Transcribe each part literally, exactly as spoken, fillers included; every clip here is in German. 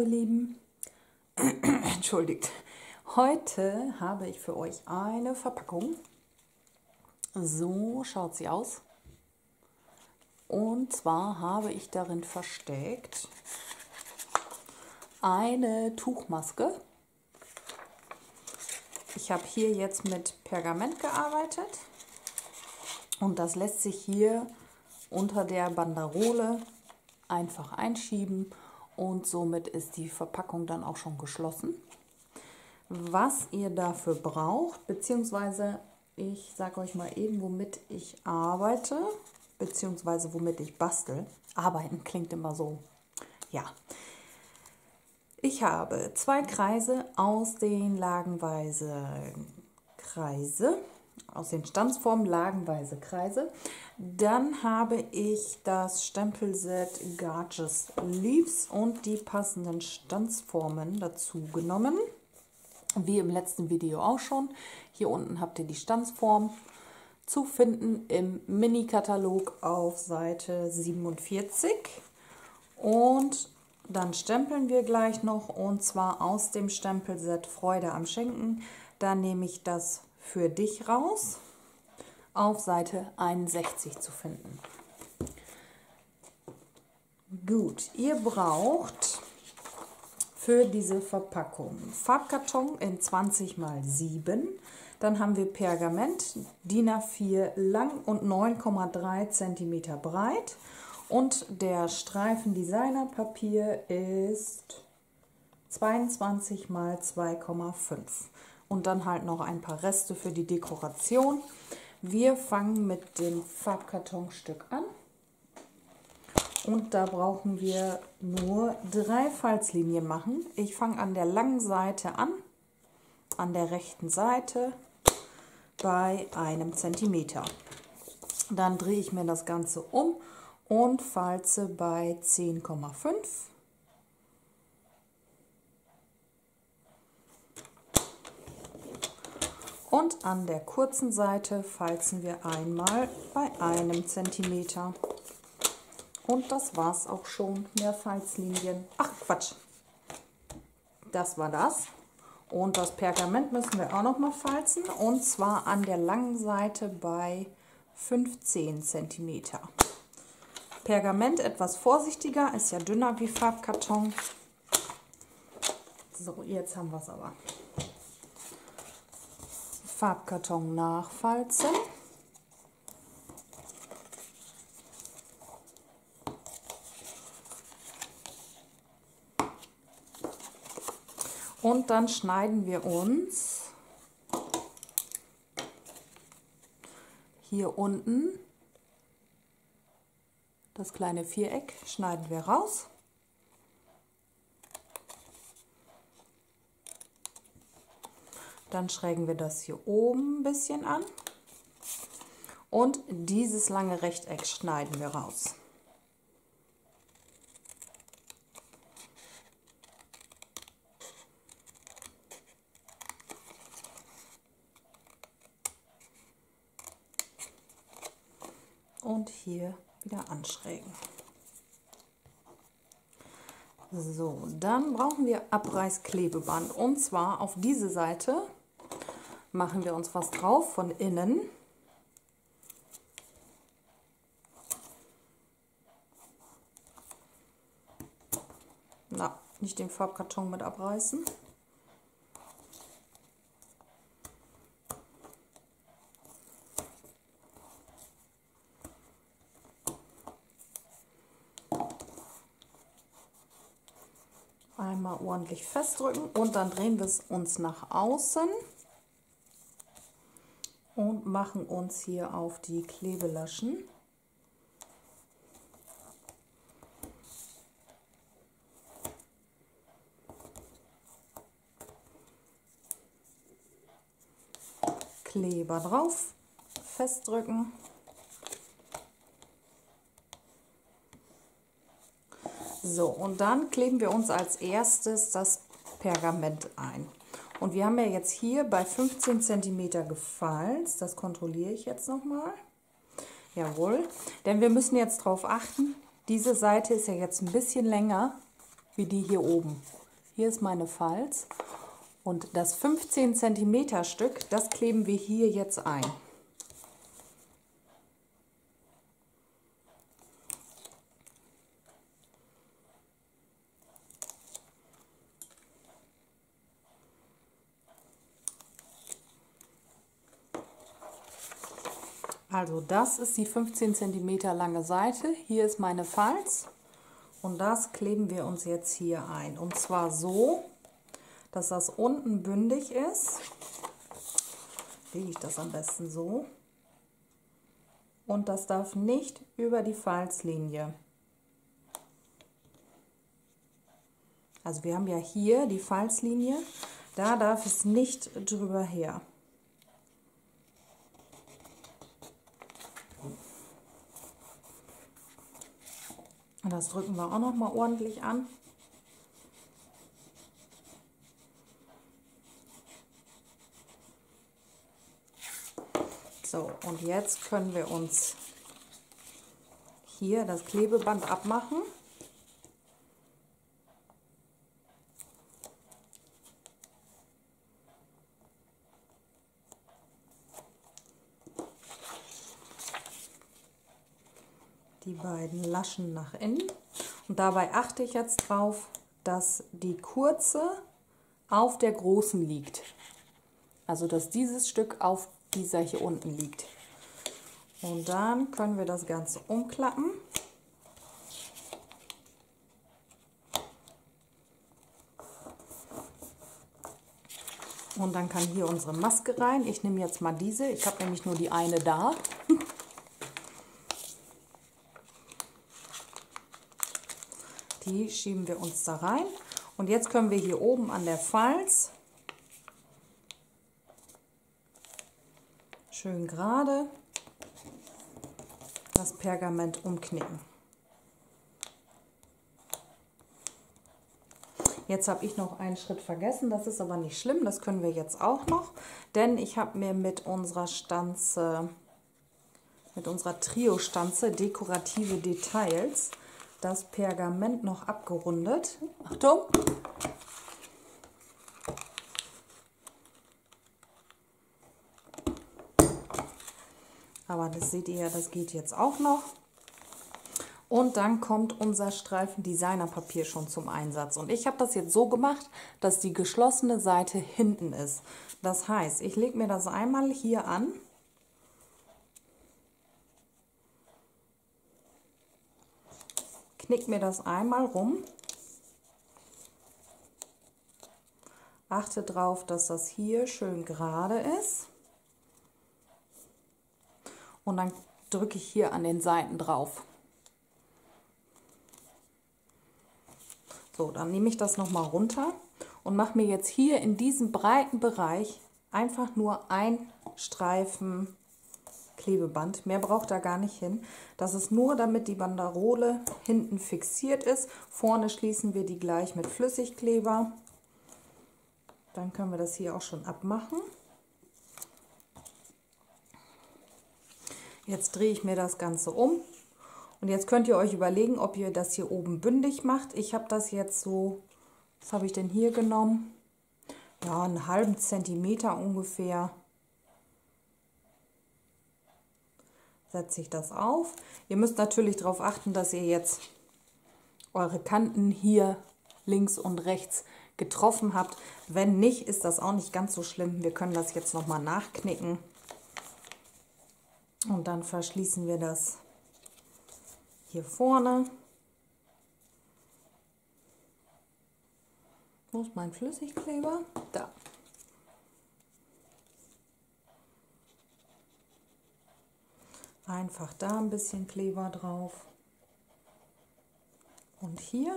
ihr Lieben, entschuldigt, heute habe ich für euch eine Verpackung, so schaut sie aus, und zwar habe ich darin versteckt eine Tuchmaske. Ich habe hier jetzt mit Pergament gearbeitet und das lässt sich hier unter der Banderole einfach einschieben und somit ist die Verpackung dann auch schon geschlossen. Was ihr dafür braucht, beziehungsweise ich sage euch mal eben, womit ich arbeite, beziehungsweise womit ich bastel. Arbeiten klingt immer so, ja. Ich habe zwei Kreise aus den lagenweise Kreise, aus den Stanzformen lagenweise Kreise. Dann habe ich das Stempelset Gorgeous Leaves und die passenden Stanzformen dazu genommen. Wie im letzten Video auch schon. Hier unten habt ihr die Stanzform zu finden im Mini-Katalog auf Seite siebenundvierzig. Und dann stempeln wir gleich noch, und zwar aus dem Stempelset Freude am Schenken. Da nehme ich das für dich raus, auf Seite einundsechzig zu finden. Gut, ihr braucht für diese Verpackung Farbkarton in zwanzig mal sieben. Dann haben wir Pergament, DIN A vier lang und neun Komma drei Zentimeter breit. Und der Streifen Designerpapier ist zweiundzwanzig mal zwei Komma fünf. Und dann halt noch ein paar Reste für die Dekoration. Wir fangen mit dem Farbkartonstück an. Und da brauchen wir nur drei Falzlinien machen. Ich fange an der langen Seite an, an der rechten Seite bei einem Zentimeter. Dann drehe ich mir das Ganze um und falze bei zehn Komma fünf. Und an der kurzen Seite falzen wir einmal bei einem Zentimeter. Und das war's auch schon. Mehr Falzlinien. Ach Quatsch. Das war das. Und das Pergament müssen wir auch noch mal falzen. Und zwar an der langen Seite bei fünfzehn Zentimeter. Pergament etwas vorsichtiger, ist ja dünner wie Farbkarton. So, jetzt haben wir es aber. Farbkarton nachfalzen. Und dann schneiden wir uns hier unten das kleine Viereck, schneiden wir raus. Dann schrägen wir das hier oben ein bisschen an und dieses lange Rechteck schneiden wir raus. Und hier wieder anschrägen. So, dann brauchen wir Abreißklebeband, und zwar auf diese Seite machen wir uns was drauf von innen. Na, nicht den Farbkarton mit abreißen. Einmal ordentlich festdrücken und dann drehen wir es uns nach außen und machen uns hier auf die Klebelaschen. Kleber drauf, festdrücken. So, und dann kleben wir uns als erstes das Pergament ein. Und wir haben ja jetzt hier bei fünfzehn Zentimeter gefalzt. Das kontrolliere ich jetzt nochmal. Jawohl, denn wir müssen jetzt darauf achten, diese Seite ist ja jetzt ein bisschen länger wie die hier oben. Hier ist meine Falz und das fünfzehn Zentimeter Stück, das kleben wir hier jetzt ein. Also das ist die fünfzehn Zentimeter lange Seite, hier ist meine Falz und das kleben wir uns jetzt hier ein. Und zwar so, dass das unten bündig ist. Lege ich das am besten so. Und das darf nicht über die Falzlinie. Also wir haben ja hier die Falzlinie, da darf es nicht drüber her. Und das drücken wir auch noch mal ordentlich an. So, und jetzt können wir uns hier das Klebeband abmachen. Die beiden Laschen nach innen. Und dabei achte ich jetzt drauf, dass die kurze auf der großen liegt. Also dass dieses Stück auf dieser hier unten liegt. Und dann können wir das Ganze umklappen. Und dann kann hier unsere Maske rein. Ich nehme jetzt mal diese. Ich habe nämlich nur die eine da. Die schieben wir uns da rein. Und jetzt können wir hier oben an der Falz schön gerade das Pergament umknicken. Jetzt habe ich noch einen Schritt vergessen, das ist aber nicht schlimm, das können wir jetzt auch noch, denn ich habe mir mit unserer Stanze, mit unserer Trio-Stanze dekorative Details das Pergament noch abgerundet. Achtung! Aber das seht ihr ja, das geht jetzt auch noch. Und dann kommt unser Streifen Designerpapier schon zum Einsatz. Und ich habe das jetzt so gemacht, dass die geschlossene Seite hinten ist. Das heißt, ich lege mir das einmal hier an. Knick mir das einmal rum. Achte darauf, dass das hier schön gerade ist. Und dann drücke ich hier an den Seiten drauf. So, dann nehme ich das nochmal runter und mache mir jetzt hier in diesem breiten Bereich einfach nur ein Streifen Klebeband. Mehr braucht da gar nicht hin. Das ist nur, damit die Banderole hinten fixiert ist. Vorne schließen wir die gleich mit Flüssigkleber. Dann können wir das hier auch schon abmachen. Jetzt drehe ich mir das Ganze um. Und jetzt könnt ihr euch überlegen, ob ihr das hier oben bündig macht. Ich habe das jetzt so, was habe ich denn hier genommen? Ja, einen halben Zentimeter ungefähr. Setze ich das auf. Ihr müsst natürlich darauf achten, dass ihr jetzt eure Kanten hier links und rechts getroffen habt. Wenn nicht, ist das auch nicht ganz so schlimm. Wir können das jetzt nochmal nachknicken. Und dann verschließen wir das hier vorne. Wo ist mein Flüssigkleber? Da. Einfach da ein bisschen Kleber drauf. Und hier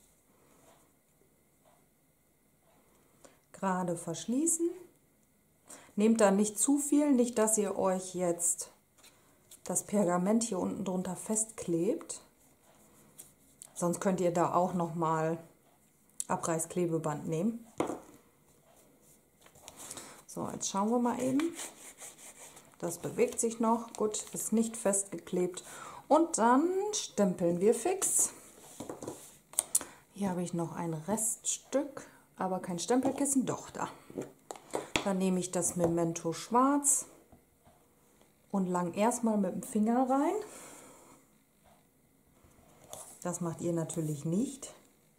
gerade verschließen. Nehmt da nicht zu viel, nicht, dass ihr euch jetzt das Pergament hier unten drunter festklebt. Sonst könnt ihr da auch noch mal Abreißklebeband nehmen. So, jetzt schauen wir mal eben. Das bewegt sich noch. Gut, ist nicht festgeklebt. Und dann stempeln wir fix. Hier habe ich noch ein Reststück, aber kein Stempelkissen. Doch, da. Dann nehme ich das Memento Schwarz und lang erstmal mit dem Finger rein. Das macht ihr natürlich nicht.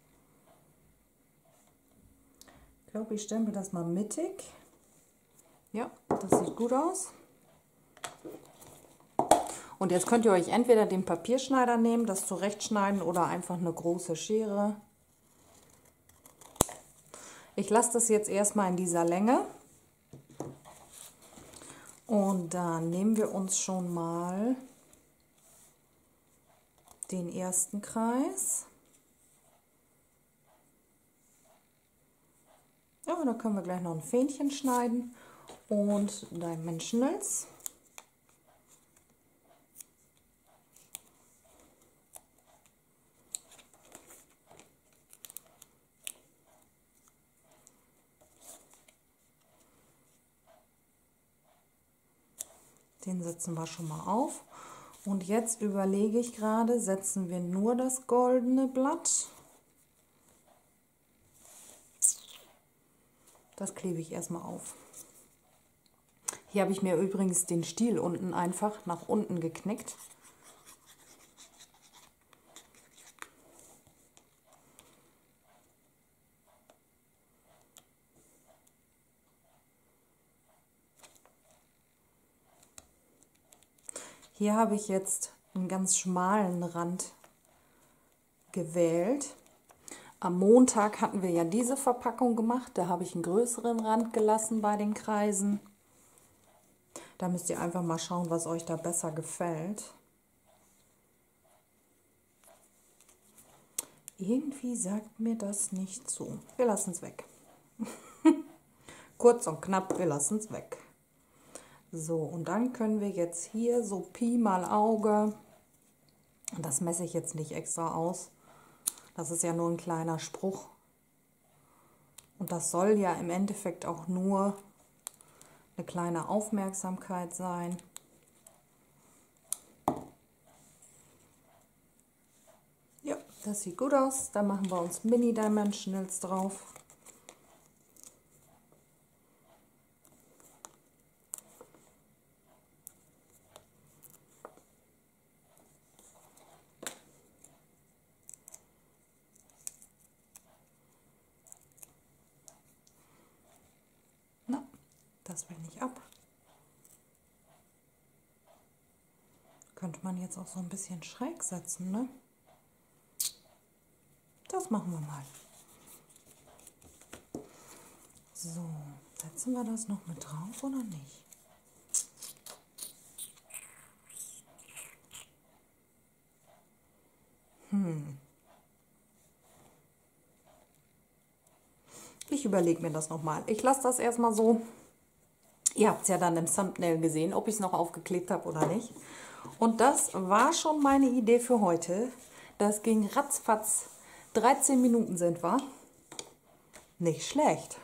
Ich glaube, ich stempel das mal mittig. Ja, das sieht gut aus. Und jetzt könnt ihr euch entweder den Papierschneider nehmen, das zurechtschneiden oder einfach eine große Schere. Ich lasse das jetzt erstmal in dieser Länge. Und dann nehmen wir uns schon mal den ersten Kreis. Ja, da können wir gleich noch ein Fähnchen schneiden und Dimensionals. Den setzen wir schon mal auf. Und jetzt überlege ich gerade, setzen wir nur das goldene Blatt. Das klebe ich erstmal auf. Hier habe ich mir übrigens den Stiel unten einfach nach unten geknickt. Hier habe ich jetzt einen ganz schmalen Rand gewählt. Am Montag hatten wir ja diese Verpackung gemacht. Da habe ich einen größeren Rand gelassen bei den Kreisen. Da müsst ihr einfach mal schauen, was euch da besser gefällt. Irgendwie sagt mir das nicht zu. Wir lassen es weg. Kurz und knapp, wir lassen es weg. So, und dann können wir jetzt hier so Pi mal Auge, und das messe ich jetzt nicht extra aus, das ist ja nur ein kleiner Spruch. Und das soll ja im Endeffekt auch nur eine kleine Aufmerksamkeit sein. Ja, das sieht gut aus. Da machen wir uns Mini-Dimensionals drauf. Das will nicht ab. Könnte man jetzt auch so ein bisschen schräg setzen, ne? Das machen wir mal. So, setzen wir das noch mit drauf oder nicht? Hm. Ich überlege mir das nochmal. Ich lasse das erstmal so. Ihr habt es ja dann im Thumbnail gesehen, ob ich es noch aufgeklebt habe oder nicht. Und das war schon meine Idee für heute. Das ging ratzfatz. dreizehn Minuten sind wir. Nicht schlecht.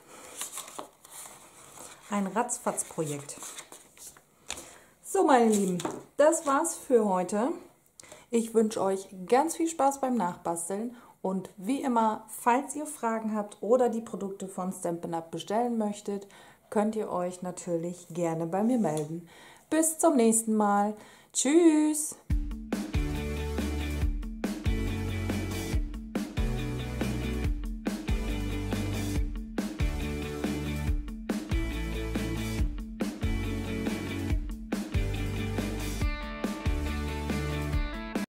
Ein Ratzfatz-Projekt. So, meine Lieben, das war's für heute. Ich wünsche euch ganz viel Spaß beim Nachbasteln. Und wie immer, falls ihr Fragen habt oder die Produkte von Stampin' Up! Bestellen möchtet, könnt ihr euch natürlich gerne bei mir melden. Bis zum nächsten Mal. Tschüss!